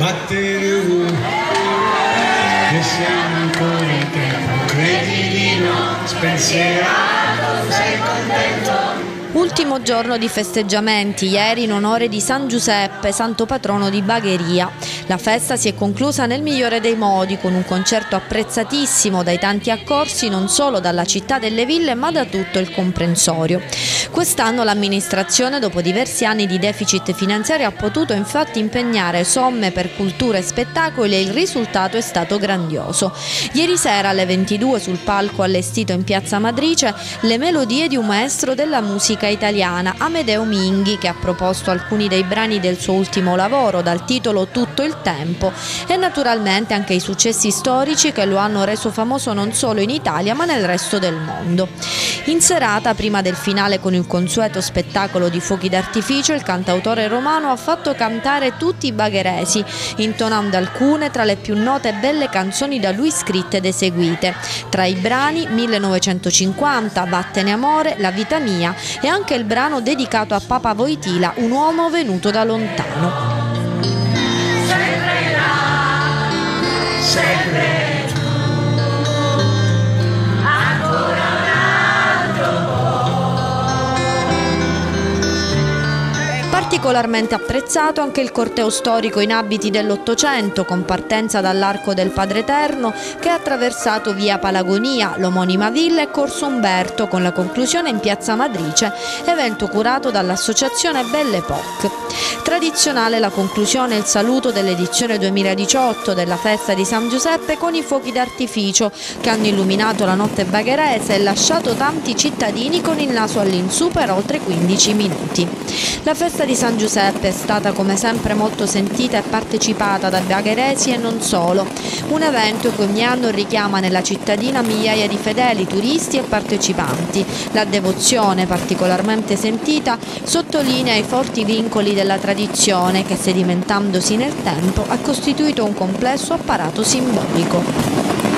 battere ovunque, che siamo ancora in tempo, credi di no, spensierato, sei contento. Ultimo giorno di festeggiamenti, ieri in onore di San Giuseppe, santo patrono di Bagheria. La festa si è conclusa nel migliore dei modi, con un concerto apprezzatissimo dai tanti accorsi non solo dalla città delle ville ma da tutto il comprensorio. Quest'anno l'amministrazione, dopo diversi anni di deficit finanziario, ha potuto infatti impegnare somme per cultura e spettacoli e il risultato è stato grandioso. Ieri sera alle 22 sul palco allestito in Piazza Madrice le melodie di un maestro della musica italiana, Amedeo Minghi, che ha proposto alcuni dei brani del suo ultimo lavoro dal titolo Tutto il tempo, e naturalmente anche i successi storici che lo hanno reso famoso non solo in Italia ma nel resto del mondo. In serata, prima del finale con il consueto spettacolo di fuochi d'artificio, il cantautore romano ha fatto cantare tutti i bagheresi, intonando alcune tra le più note e belle canzoni da lui scritte ed eseguite. Tra i brani 1950, Vattene amore, La vita mia e anche il brano dedicato a Papa Wojtyła, un uomo venuto da lontano. Sempre là, sempre tu, ancora un altro Particolarmente apprezzato anche il corteo storico in abiti dell'Ottocento, con partenza dall'Arco del Padre Eterno, che ha attraversato via Palagonia, l'omonima villa e Corso Umberto, con la conclusione in Piazza Madrice, evento curato dall'associazione Belle Époque. Tradizionale la conclusione e il saluto dell'edizione 2018 della festa di San Giuseppe con i fuochi d'artificio che hanno illuminato la notte bagherese e lasciato tanti cittadini con il naso all'insù per oltre 15 minuti. La festa di San Giuseppe è stata come sempre molto sentita e partecipata da bagheresi e non solo, un evento che ogni anno richiama nella cittadina migliaia di fedeli, turisti e partecipanti. La devozione, particolarmente sentita, sottolinea i forti vincoli della tradizione che, sedimentandosi nel tempo, ha costituito un complesso apparato simbolico.